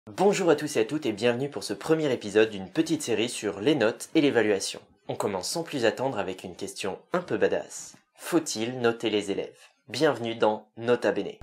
Bonjour à tous et à toutes et bienvenue pour ce premier épisode d'une petite série sur les notes et l'évaluation. On commence sans plus attendre avec une question un peu badass. Faut-il noter les élèves? Bienvenue dans Nota Bene.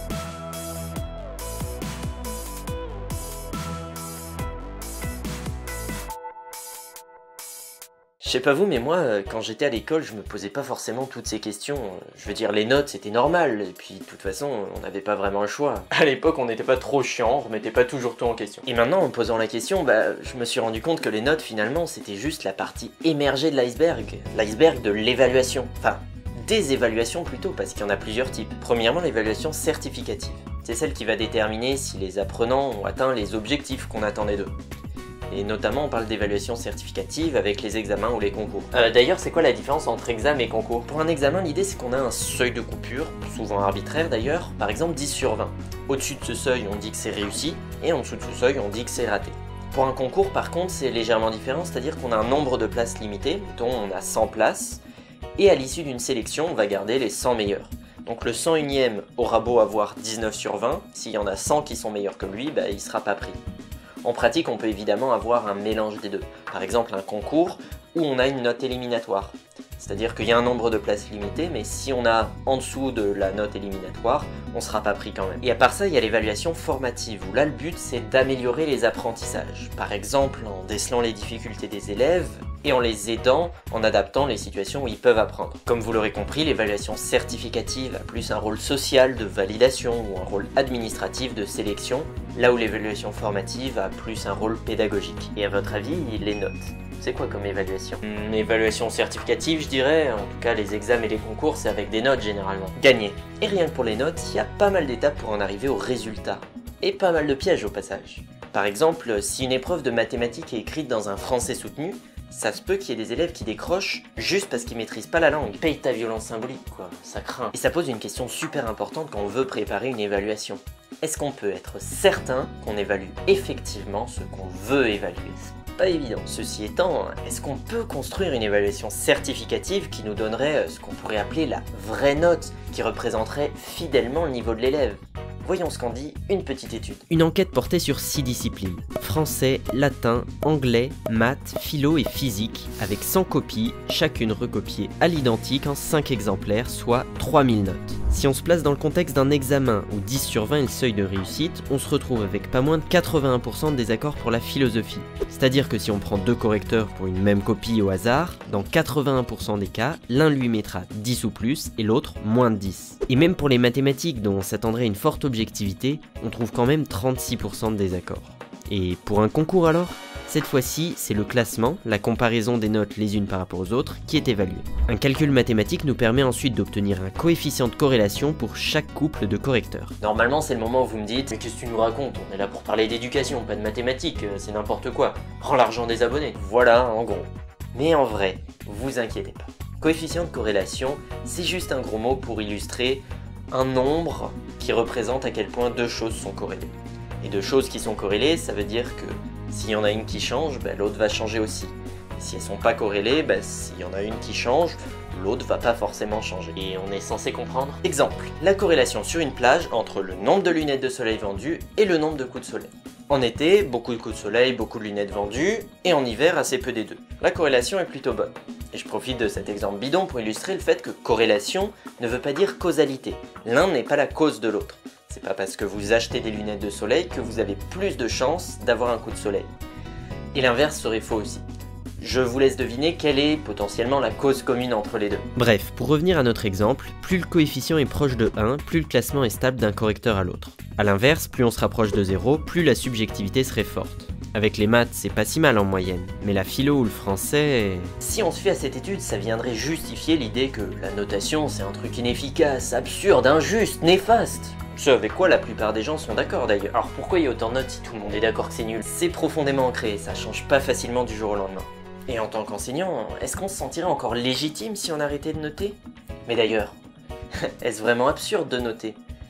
Je sais pas vous, mais moi, quand j'étais à l'école, je me posais pas forcément toutes ces questions. Je veux dire, les notes, c'était normal, et puis de toute façon, on n'avait pas vraiment le choix. À l'époque, on n'était pas trop chiant, on remettait pas toujours tout en question. Et maintenant, en posant la question, je me suis rendu compte que les notes, finalement, c'était juste la partie émergée de l'iceberg. L'iceberg de l'évaluation. Enfin, des évaluations plutôt, parce qu'il y en a plusieurs types. Premièrement, l'évaluation certificative. C'est celle qui va déterminer si les apprenants ont atteint les objectifs qu'on attendait d'eux. Et notamment, on parle d'évaluation certificative avec les examens ou les concours. D'ailleurs, c'est quoi la différence entre examen et concours? Pour un examen, l'idée c'est qu'on a un seuil de coupure, souvent arbitraire d'ailleurs, par exemple 10 sur 20. Au-dessus de ce seuil, on dit que c'est réussi, et en dessous de ce seuil, on dit que c'est raté. Pour un concours, par contre, c'est légèrement différent, c'est-à-dire qu'on a un nombre de places limité, mettons on a 100 places, et à l'issue d'une sélection, on va garder les 100 meilleurs. Donc le 101ème aura beau avoir 19 sur 20, s'il y en a 100 qui sont meilleurs que lui, il sera pas pris. En pratique, on peut évidemment avoir un mélange des deux. Par exemple, un concours où on a une note éliminatoire. C'est-à-dire qu'il y a un nombre de places limité, mais si on a en dessous de la note éliminatoire, on ne sera pas pris quand même. Et à part ça, il y a l'évaluation formative, où là le but c'est d'améliorer les apprentissages. Par exemple, en décelant les difficultés des élèves, et en les aidant, en adaptant les situations où ils peuvent apprendre. Comme vous l'aurez compris, l'évaluation certificative a plus un rôle social de validation ou un rôle administratif de sélection, là où l'évaluation formative a plus un rôle pédagogique. Et à votre avis, les notes, c'est quoi comme évaluation? Une évaluation certificative, je dirais. En tout cas, les examens et les concours, c'est avec des notes généralement. Gagné. Et rien que pour les notes, il y a pas mal d'étapes pour en arriver au résultat. Et pas mal de pièges au passage. Par exemple, si une épreuve de mathématiques est écrite dans un français soutenu, ça se peut qu'il y ait des élèves qui décrochent juste parce qu'ils maîtrisent pas la langue. Paye ta violence symbolique, quoi, ça craint. Et ça pose une question super importante quand on veut préparer une évaluation. Est-ce qu'on peut être certain qu'on évalue effectivement ce qu'on veut évaluer? C'est pas évident. Ceci étant, est-ce qu'on peut construire une évaluation certificative qui nous donnerait ce qu'on pourrait appeler la vraie note, qui représenterait fidèlement le niveau de l'élève? Voyons ce qu'en dit une petite étude. Une enquête portait sur 6 disciplines. Français, latin, anglais, maths, philo et physique, avec 100 copies, chacune recopiée à l'identique en 5 exemplaires, soit 3000 notes. Si on se place dans le contexte d'un examen où 10 sur 20 est le seuil de réussite, on se retrouve avec pas moins de 81% de désaccord pour la philosophie. C'est-à-dire que si on prend deux correcteurs pour une même copie au hasard, dans 81% des cas, l'un lui mettra 10 ou plus et l'autre moins de 10. Et même pour les mathématiques dont on s'attendrait à une forte objectivité, on trouve quand même 36% de désaccord. Et pour un concours alors? Cette fois-ci, c'est le classement, la comparaison des notes les unes par rapport aux autres, qui est évalué. Un calcul mathématique nous permet ensuite d'obtenir un coefficient de corrélation pour chaque couple de correcteurs. Normalement, c'est le moment où vous me dites « Mais qu'est-ce que tu nous racontes? On est là pour parler d'éducation, pas de mathématiques, c'est n'importe quoi. Rends l'argent des abonnés. » Voilà, en gros. Mais en vrai, vous inquiétez pas. Coefficient de corrélation, c'est juste un gros mot pour illustrer un nombre qui représente à quel point deux choses sont corrélées. Et deux choses qui sont corrélées, ça veut dire que s'il y en a une qui change, l'autre va changer aussi. Et si elles sont pas corrélées, s'il y en a une qui change, l'autre va pas forcément changer. Et on est censé comprendre. Exemple, la corrélation sur une plage entre le nombre de lunettes de soleil vendues et le nombre de coups de soleil. En été, beaucoup de coups de soleil, beaucoup de lunettes vendues, et en hiver, assez peu des deux. La corrélation est plutôt bonne. Et je profite de cet exemple bidon pour illustrer le fait que corrélation ne veut pas dire causalité. L'un n'est pas la cause de l'autre. C'est pas parce que vous achetez des lunettes de soleil que vous avez plus de chances d'avoir un coup de soleil. Et l'inverse serait faux aussi. Je vous laisse deviner quelle est potentiellement la cause commune entre les deux. Bref, pour revenir à notre exemple, plus le coefficient est proche de 1, plus le classement est stable d'un correcteur à l'autre. A l'inverse, plus on se rapproche de 0, plus la subjectivité serait forte. Avec les maths, c'est pas si mal en moyenne, mais la philo ou le français... Si on se fie à cette étude, ça viendrait justifier l'idée que la notation c'est un truc inefficace, absurde, injuste, néfaste. Ce avec quoi la plupart des gens sont d'accord d'ailleurs. Alors pourquoi il y a autant de notes si tout le monde est d'accord que c'est nul? C'est profondément ancré, ça change pas facilement du jour au lendemain. Et en tant qu'enseignant, est-ce qu'on se sentirait encore légitime si on arrêtait de noter? Mais d'ailleurs, est-ce vraiment absurde de noter?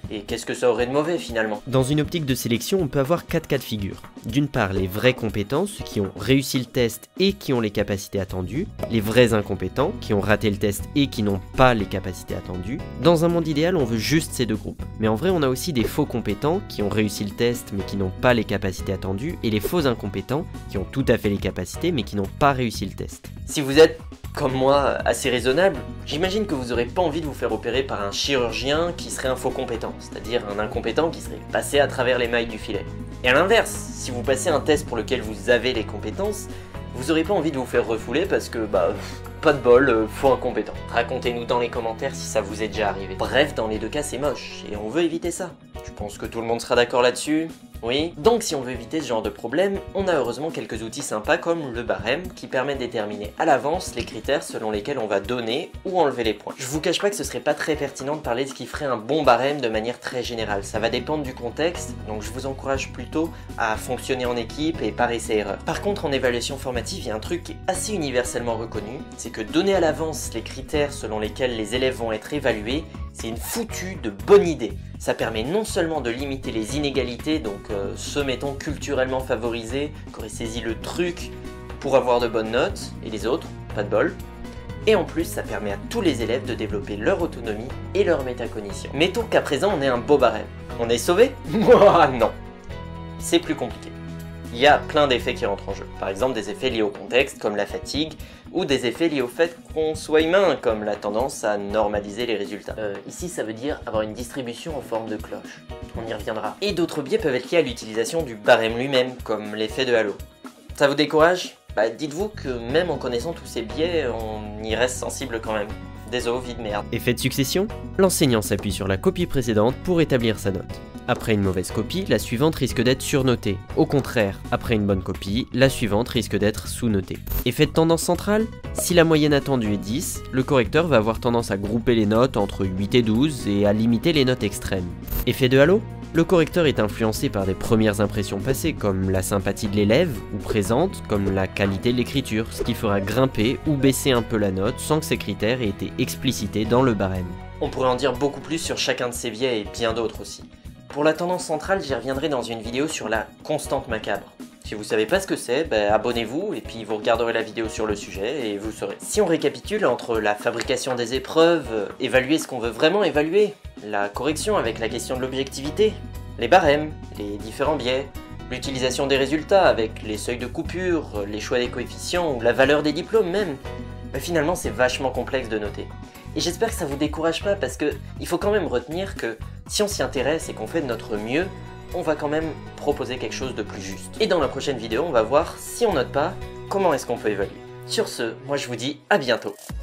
Et qu'est-ce que ça aurait de mauvais finalement? Dans une optique de sélection, on peut avoir 4 cas de figure. D'une part, les vrais compétents, ceux qui ont réussi le test et qui ont les capacités attendues. Les vrais incompétents, qui ont raté le test et qui n'ont pas les capacités attendues. Dans un monde idéal, on veut juste ces deux groupes. Mais en vrai, on a aussi des faux compétents, qui ont réussi le test mais qui n'ont pas les capacités attendues. Et les faux incompétents, qui ont tout à fait les capacités mais qui n'ont pas réussi le test. Si vous êtes, comme moi, assez raisonnable, j'imagine que vous aurez pas envie de vous faire opérer par un chirurgien qui serait un faux compétent, c'est-à-dire un incompétent qui serait passé à travers les mailles du filet. Et à l'inverse, si vous passez un test pour lequel vous avez les compétences, vous aurez pas envie de vous faire refouler parce que, pas de bol, faux incompétent. Racontez-nous dans les commentaires si ça vous est déjà arrivé. Bref, dans les deux cas, c'est moche, et on veut éviter ça. Je pense que tout le monde sera d'accord là-dessus. Oui. Donc si on veut éviter ce genre de problème, on a heureusement quelques outils sympas comme le barème qui permet de déterminer à l'avance les critères selon lesquels on va donner ou enlever les points. Je vous cache pas que ce serait pas très pertinent de parler de ce qui ferait un bon barème de manière très générale, ça va dépendre du contexte, donc je vous encourage plutôt à fonctionner en équipe et par essai-erreur. Par contre en évaluation formative, il y a un truc qui est assez universellement reconnu, c'est que donner à l'avance les critères selon lesquels les élèves vont être évalués, c'est une foutue de bonne idée. Ça permet non seulement de limiter les inégalités, donc ceux mettons culturellement favorisés, qui auraient saisi le truc pour avoir de bonnes notes, et les autres, pas de bol. Et en plus, ça permet à tous les élèves de développer leur autonomie et leur métacognition. Mettons qu'à présent on ait un beau barème. On est sauvé? Non. C'est plus compliqué. Il y a plein d'effets qui rentrent en jeu. Par exemple des effets liés au contexte, comme la fatigue, ou des effets liés au fait qu'on soit humain, comme la tendance à normaliser les résultats. Ici, ça veut dire avoir une distribution en forme de cloche. On y reviendra. Et d'autres biais peuvent être liés à l'utilisation du barème lui-même, comme l'effet de halo. Ça vous décourage? Dites-vous que même en connaissant tous ces biais, on y reste sensible quand même. Désolé, vie de merde. Effet de succession? L'enseignant s'appuie sur la copie précédente pour établir sa note. Après une mauvaise copie, la suivante risque d'être surnotée. Au contraire, après une bonne copie, la suivante risque d'être sous-notée. Effet de tendance centrale? Si la moyenne attendue est 10, le correcteur va avoir tendance à grouper les notes entre 8 et 12 et à limiter les notes extrêmes. Effet de halo? Le correcteur est influencé par des premières impressions passées, comme la sympathie de l'élève, ou présente, comme la qualité de l'écriture, ce qui fera grimper ou baisser un peu la note sans que ces critères aient été explicités dans le barème. On pourrait en dire beaucoup plus sur chacun de ces biais et bien d'autres aussi. Pour la tendance centrale, j'y reviendrai dans une vidéo sur la constante macabre. Si vous savez pas ce que c'est, abonnez-vous et puis vous regarderez la vidéo sur le sujet et vous saurez. Si on récapitule entre la fabrication des épreuves, évaluer ce qu'on veut vraiment évaluer, la correction avec la question de l'objectivité, les barèmes, les différents biais, l'utilisation des résultats avec les seuils de coupure, les choix des coefficients ou la valeur des diplômes même, finalement c'est vachement complexe de noter. Et j'espère que ça vous décourage pas parce que il faut quand même retenir que si on s'y intéresse et qu'on fait de notre mieux, on va quand même proposer quelque chose de plus juste. Et dans la prochaine vidéo, on va voir si on note pas, comment est-ce qu'on peut évaluer. Sur ce, moi je vous dis à bientôt.